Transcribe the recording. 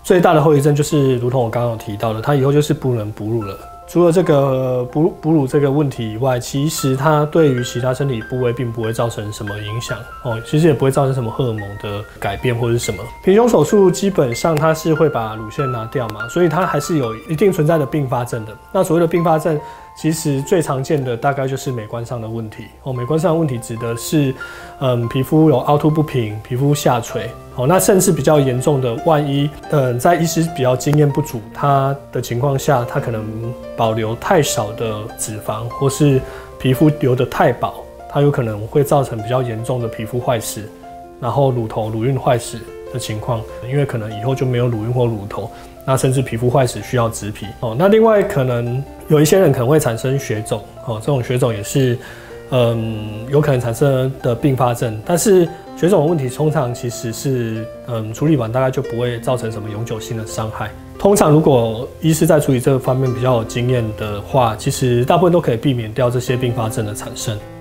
最大的后遗症就是如同我刚刚有提到的，它以后就是不能哺乳了。除了这个哺乳这个问题以外，其实它对于其他身体部位并不会造成什么影响哦，其实也不会造成什么荷尔蒙的改变或者是什么。平胸手术基本上它是会把乳腺拿掉嘛，所以它还是有一定存在的并发症的。那所谓的并发症，其实最常见的大概就是美观上的问题哦。美观上的问题指的是，皮肤有凹凸不平，皮肤下垂。好，那甚至比较严重的，万一在医师比较经验不足他的情况下，他可能保留太少的脂肪，或是皮肤留得太薄，它有可能会造成比较严重的皮肤坏死，然后乳晕坏死的情况，因为可能以后就没有乳晕或乳头，那甚至皮肤坏死需要植皮哦。那另外可能有一些人可能会产生血肿哦，这种血肿也是有可能产生的并发症，但是血肿的问题通常其实是处理完大概就不会造成什么永久性的伤害。通常如果医师在处理这方面比较有经验的话，其实大部分都可以避免掉这些并发症的产生。